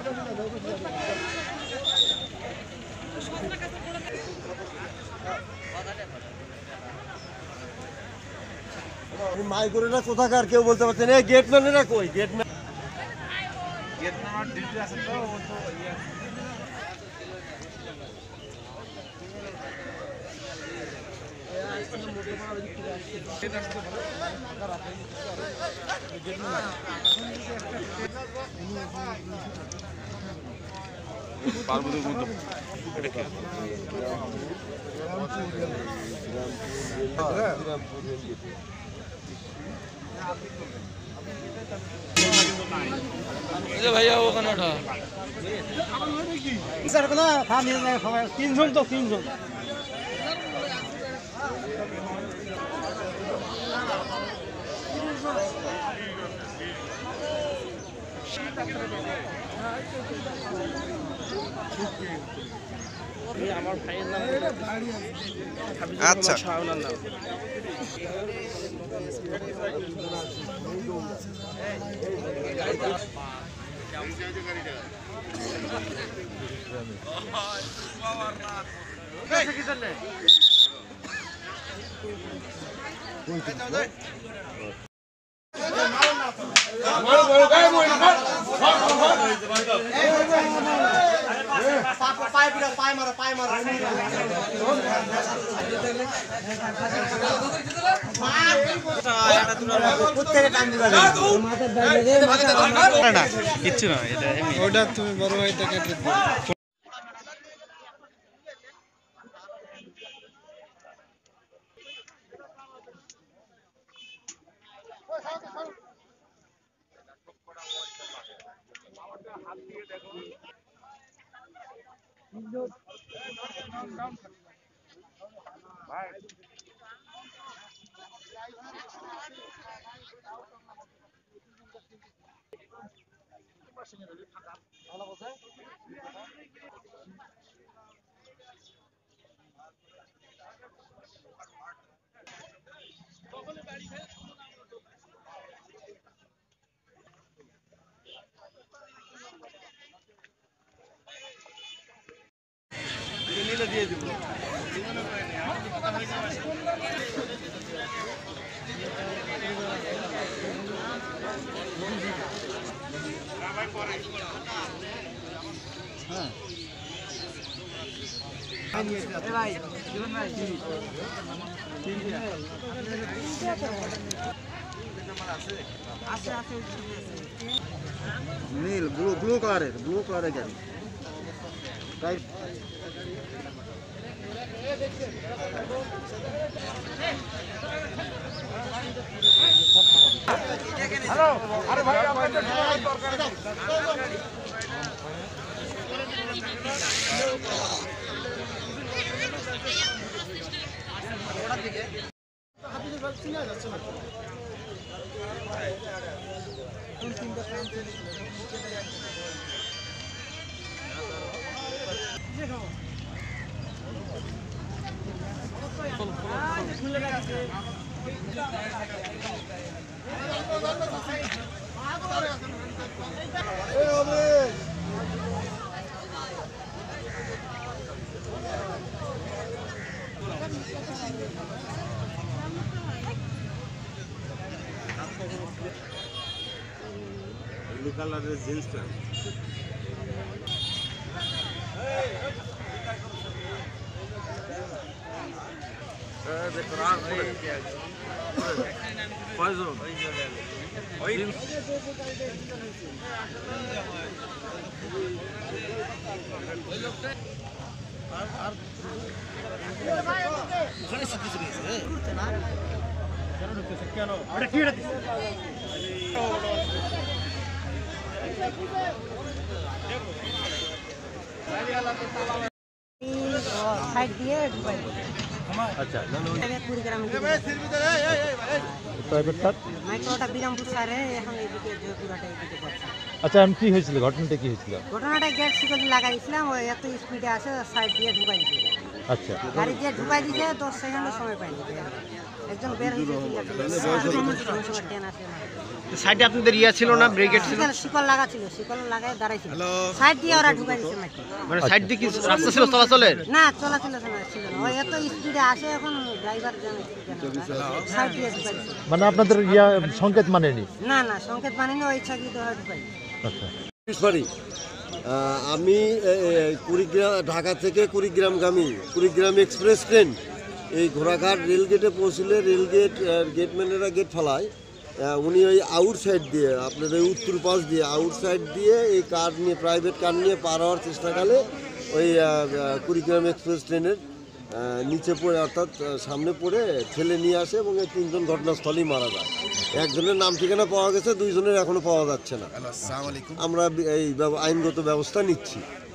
মাইক্রোটা কোথাকার কেউ বলতে পারছে না। গেট ম্যানেরা কই? গেট ম্যান ডিউটি আছে তো ও তো ভাইয়া ওখানে ওঠা তিনজন তো তিনজন আমার ভাইয়ের নাম আচ্ছা ওনার নাম কিচ্ছু না ওটা তুমি বড় ভাইটাকে দিয়ে দিব নীল ব্লু কালারের গাড়ি হ্যালো আরে ভাই আপনাদের দরকার ব্লু কালারের জিন্স প্যান্ট কেন সাইড দিয়ে ঢুকাই আচ্ছা কুড়িগ্রাম মাইক্রোটা বিরামপুর সারে এখন এইদিকে জয়পুরহাটে এইদিকে পড়ছে। আচ্ছা আমি কি হয়েছিল ঘটনাটা কি হয়েছিল? ঘটনাটা গেট সিকিউরিটি লাগাইছিলাম, ওই এত স্পিডে আসে সাইড দিয়ে ঢুকাই দিয়েছে। আচ্ছা গাড়ি দিয়ে ঢুকাই দিয়েছে, 10 সেকেন্ডের সময় পাইনি। একজন বের হয়েছে ট্রেন আসে সাইডে আপনাদের ইয়া ছিল না, ব্রিগেড ছিল? শিকল লাগা ছিল, শিকল লাগায় দাঁড়াইছিল, সাইড দিয়ে ওরা ঢুকাই দিচ্ছে নাকি। মানে সাইড দিয়ে কি রাস্তা ছিল চলাচলের? না চলাচল ছিল না, ওই এত স্পিডে আসে এখন ড্রাইভার জানে সাইড দিয়ে ঢুকাই দিচ্ছে। মানে আপনাদের ইয়া সংকেত মানেনি? না না সংকেত মানেনি, ওই ইচ্ছা দিয়ে ঢুকাই। আচ্ছা, সরি, আমি কুড়িগ্রাম, ঢাকা থেকে কুড়িগ্রামগামী কুড়িগ্রাম এক্সপ্রেস ট্রেন এই ঘোড়াঘাট রেলগেটে পৌঁছলে রেলগেট গেটম্যানেরা গেট ফেলায়, উনি ওই আউটসাইড দিয়ে আপনার ওই উত্তর পাশ দিয়ে আউটসাইড দিয়ে এই কার নিয়ে, প্রাইভেট কার নিয়ে পার হওয়ার চেষ্টাকালে ওই কুড়িগ্রাম এক্সপ্রেস ট্রেনের নিচে পড়ে, অর্থাৎ সামনে পড়ে ঠেলে নিয়ে আসে এবং এই 3 জন ঘটনাস্থলেই মারা যায়। একজনের নাম ঠিকানা পাওয়া গেছে, 2 জনের এখনো পাওয়া যাচ্ছে না। আমরা এই আইনগত ব্যবস্থা নিচ্ছি।